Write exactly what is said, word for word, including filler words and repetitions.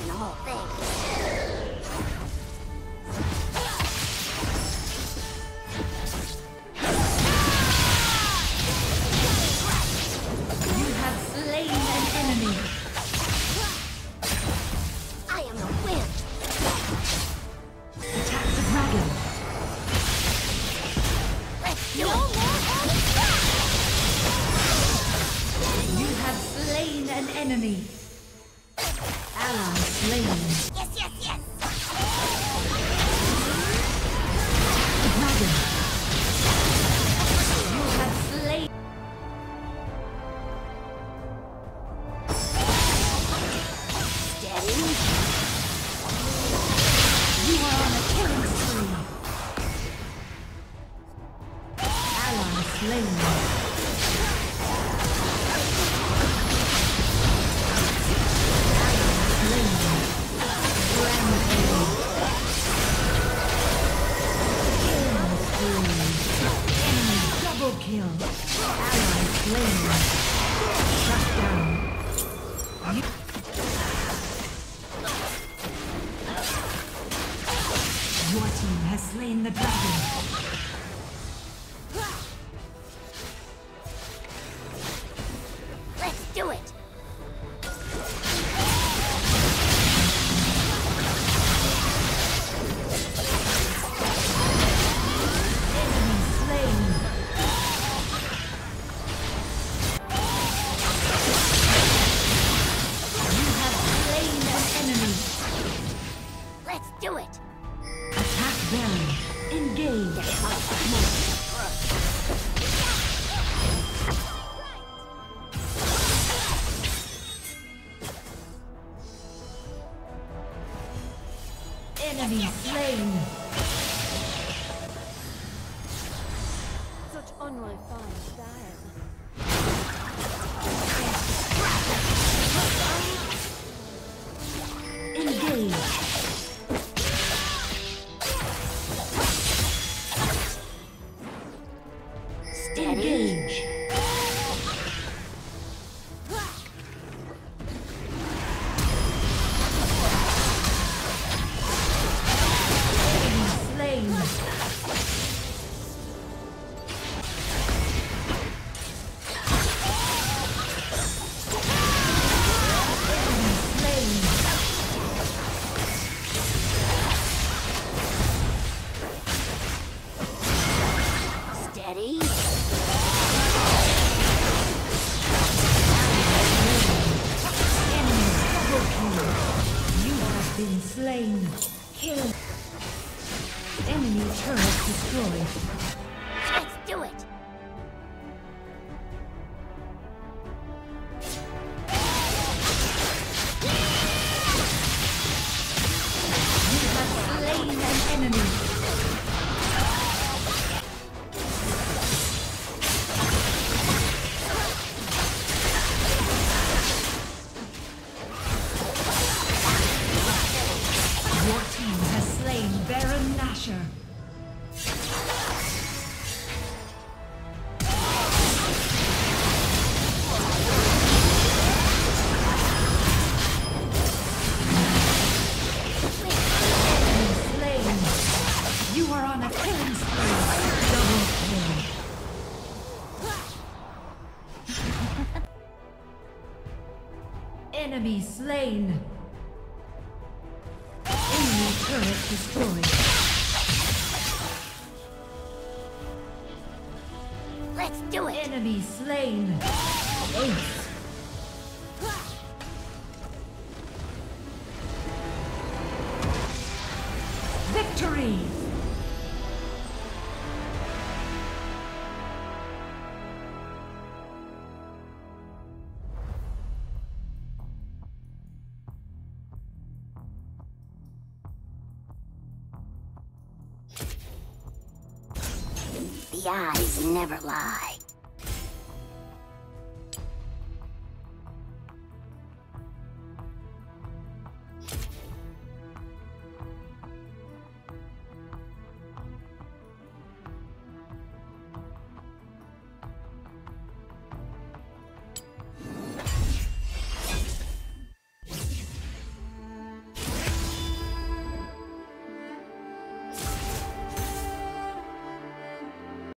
the whole thing. You have slain an enemy. I am the wind. Attack the dragon. Let's do No it. more holding back. You have slain an enemy. Ally slain. Yes, yes, yes. The dragon. You have slain. Steady. You are on a killing spree. Ally slain. Double kill. Ally slain. Shut down. You Your team has slain the dragon. Let's do it. Enemy slain. You have slain an enemy. Let's do it. Attack Baron. Engage. Enemy slain. Such unrefined style. Engage. Steady. Engage. Enemy slain. Enemy slain. Steady. Enemy double kill. You have been slain. Kill. Enemy turret destroyed. Let's do it. You have slain an enemy. Your team has slain Baron Nashor. Enemy slain. You are on a killing spree. Double kill. Enemy slain. Enemy turret destroyed. Let's do it. Enemy slain. Ace. Victory! The eyes never lie.